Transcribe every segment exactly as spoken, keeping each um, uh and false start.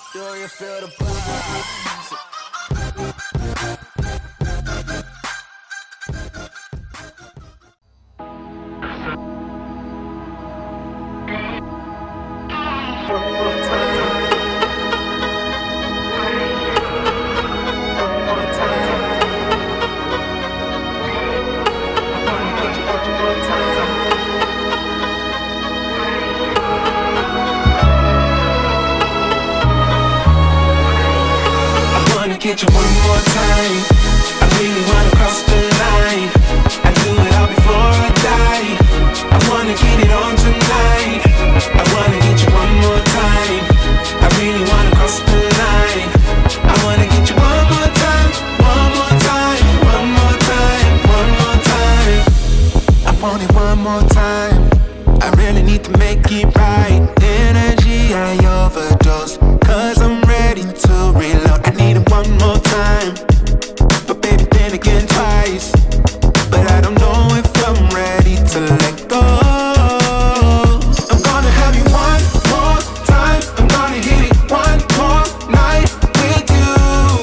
Do you feel the vibes? Get you one more time. I really wanna cross the line. I do it all before I die. I wanna get it on tonight. I wanna get you one more time. I really wanna cross the line. I wanna get you one more time, one more time, one more time, one more time. I want it one more time. I really need to make it right. Energy I overdose, cause I'm ready to reload. I need it one more time, but baby then again twice. But I don't know if I'm ready to let go. I'm gonna have you one more time. I'm gonna hit it one more night with you,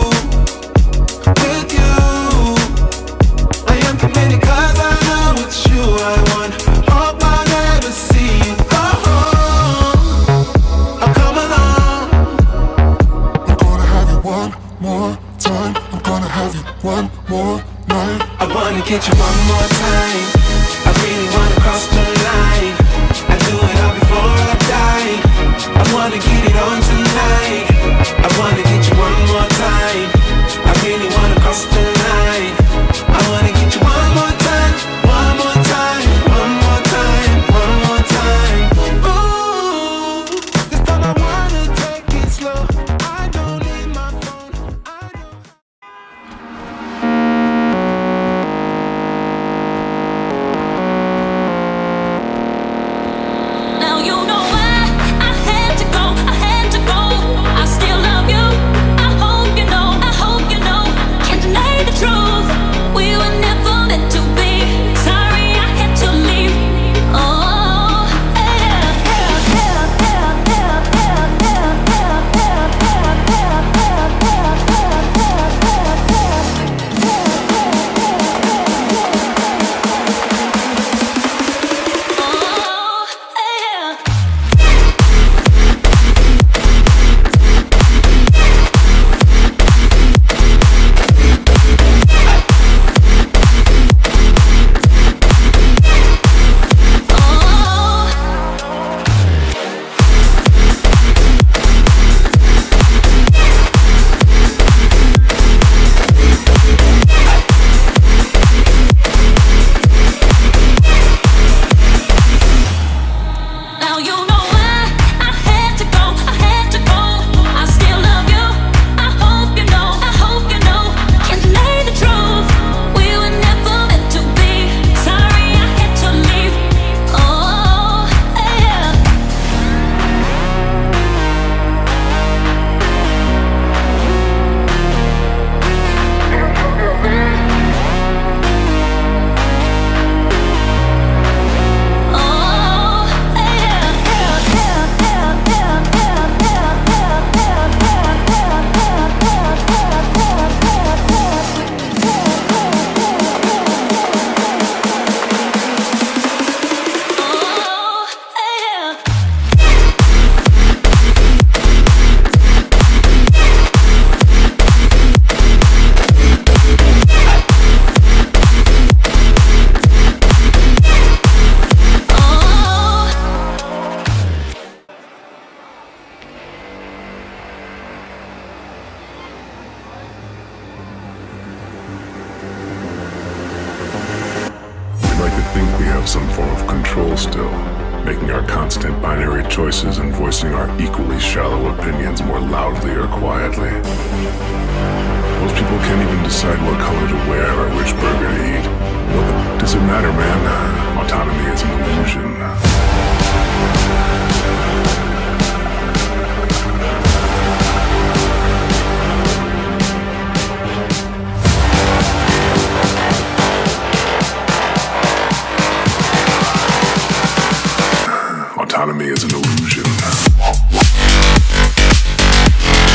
with you. I am committed cause I know it's you I want. Hope I never see you go home. Oh, come along. I'm gonna have you one more time. I'm gonna have you one more night. I wanna get you one more time. I really wanna cross the line. I do it all before I die. I wanna get it on tonight. I wanna get you one more time. I really wanna cross the line. I wanna get you one more time, one more time, one more time, one more time. Ooh, this time I wanna take it slow. I don't need my phone. I don't. Now you know why I had to go, I had to go. I still love you. I hope you know, I hope you know. Can't deny the truth. We were never meant to be. Sorry I had to leave. Oh, yeah, yeah, yeah, yeah, yeah, yeah, yeah, yeah, yeah, Now you know why I had to go, I had to go. I still love you. I hope you know, I hope you know. Can't deny the truth. We were never meant to be. Sorry I had to leave. Oh, yeah. Oh, yeah, yeah, yeah, yeah, yeah, yeah, yeah, yeah, yeah. We like to think we have some form of control still, making our constant binary choices and voicing our equally shallow opinions more loudly or quietly. Most people can't even decide what color to wear or which burger to eat. What the, does it matter, man? Autonomy is an illusion. Autonomy is an illusion.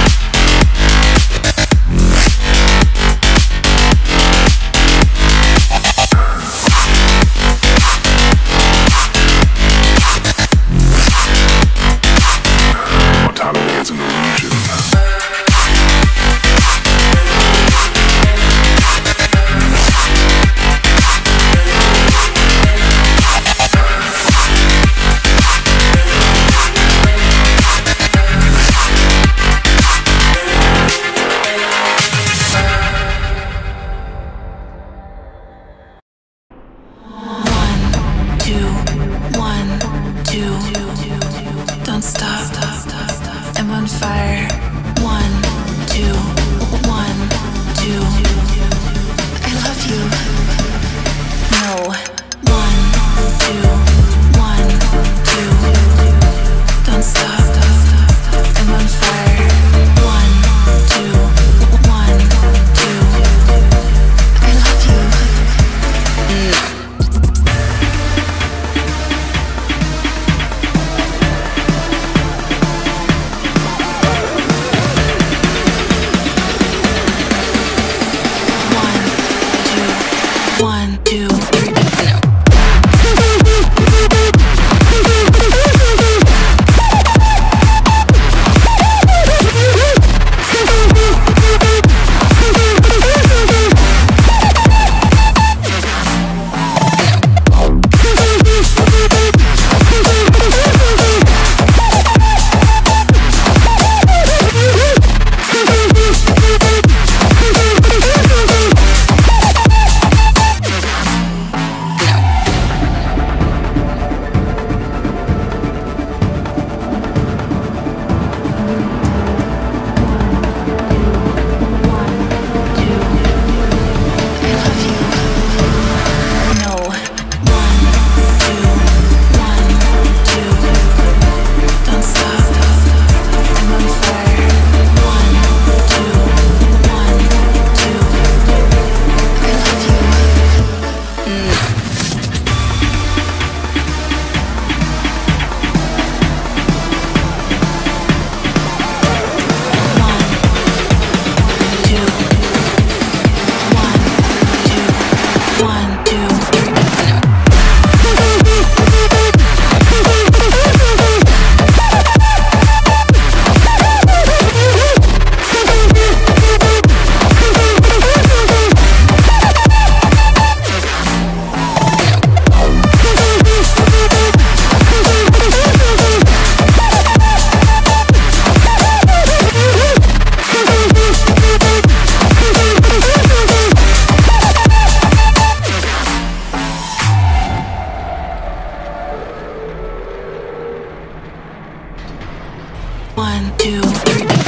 is an illusion. One, two, three.